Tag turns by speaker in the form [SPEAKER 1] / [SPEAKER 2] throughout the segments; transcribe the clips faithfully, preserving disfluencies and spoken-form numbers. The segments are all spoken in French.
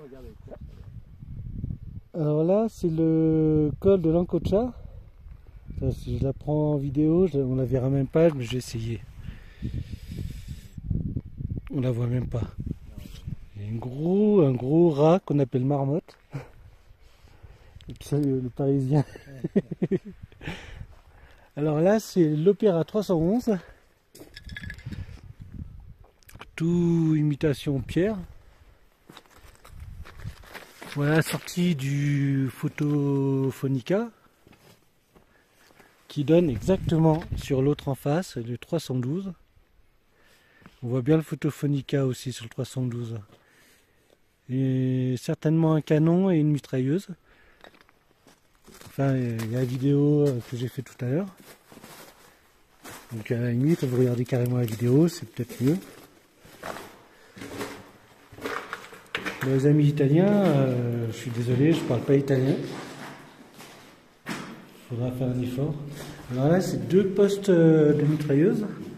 [SPEAKER 1] Alors là, c'est le col de l'Ancocha. Si je la prends en vidéo, je, on la verra même pas, mais j'ai essayé. On la voit même pas. Il y a un gros, un gros rat qu'on appelle marmotte. Le, le parisien. Alors là, c'est l'Opéra trois cent onze. Tout imitation pierre. Voilà la sortie du Photophonica qui donne exactement sur l'autre en face, le trois cent douze. On voit bien le Photophonica aussi sur le trois cent douze. Et certainement un canon et une mitrailleuse. Enfin, il y a la vidéo que j'ai fait tout à l'heure. Donc à la limite, vous regardez carrément la vidéo, c'est peut-être mieux. Les amis italiens, euh, je suis désolé, je parle pas italien. Il faudra faire un effort. Alors là, c'est deux postes de mitrailleuse.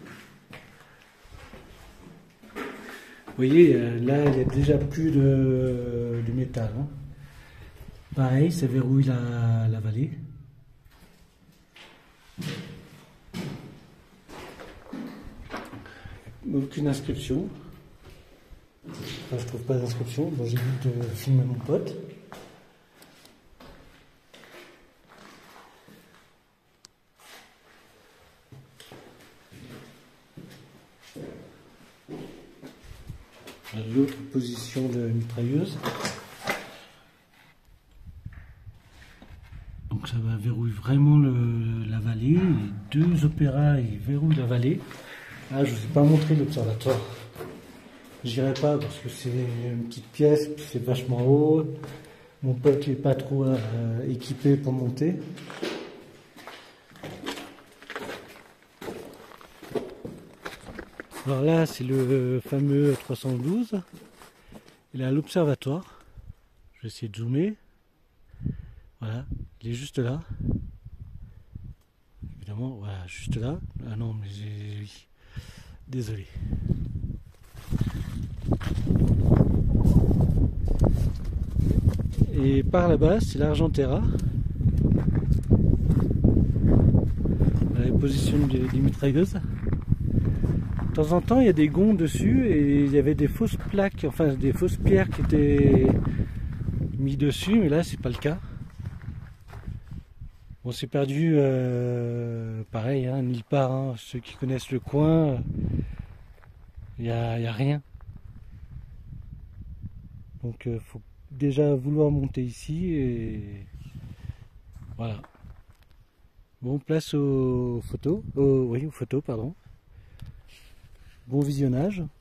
[SPEAKER 1] Vous voyez, là, il n'y a déjà plus de, de métal. Hein. Pareil, ça verrouille la, la vallée. Aucune inscription. Enfin, je trouve pas d'inscription. Bon, j'ai vu de filmer mon pote. L'autre position de mitrailleuse. Donc ça va verrouiller vraiment le, la vallée. Les deux opéras ils verrouillent la vallée. Ah, je ne vous ai pas montré l'observatoire. J'irai pas parce que c'est une petite pièce, c'est vachement haut. Mon pote n'est pas trop euh, équipé pour monter. Alors là, c'est le fameux trois cent douze. Il est à l'observatoire. Je vais essayer de zoomer. Voilà, il est juste là. Évidemment, voilà, juste là. Ah non, mais j'ai... Oui. Désolé. Et par là-bas, c'est l'Argentera. La position des, des mitrailleuses. De temps en temps, il y a des gonds dessus et il y avait des fausses plaques, enfin des fausses pierres qui étaient mises dessus, mais là, c'est pas le cas. On s'est perdu, euh, pareil, hein, nulle part. Hein, ceux qui connaissent le coin, il n'y a, y a rien. Donc, il euh, faut déjà vouloir monter ici et voilà. Bon, place aux photos, aux, oui, aux photos, pardon. Bon visionnage.